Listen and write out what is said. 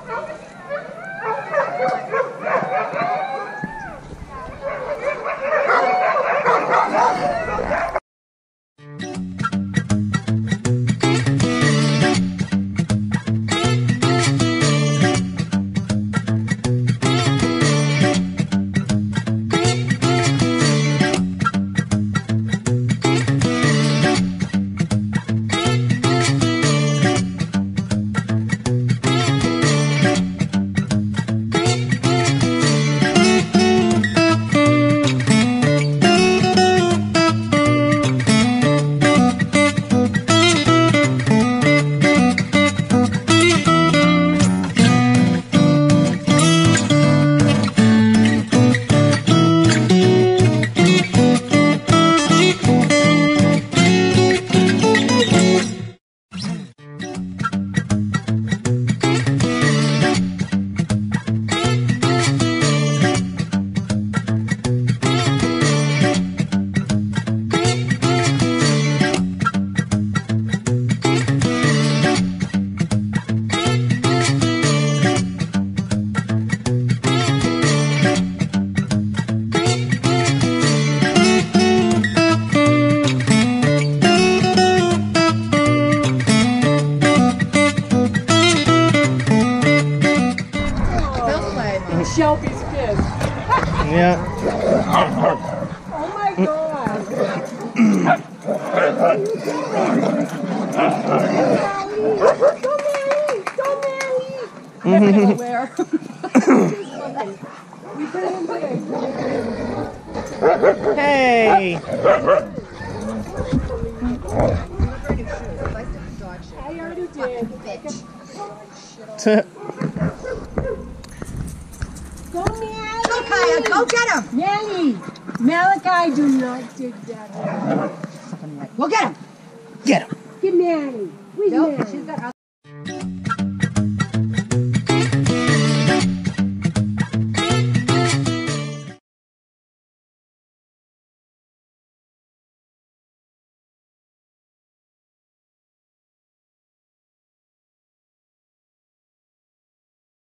Shelby's pissed. Yeah. Oh my God. Don't marry. Don't marry. We put him big. Hey. I already did. Go, Nelly! Go, Kaya! Go get him! Nelly! Malachi, do not dig that. Go get him! Get him. Get Nelly. Where's Nelly? She's got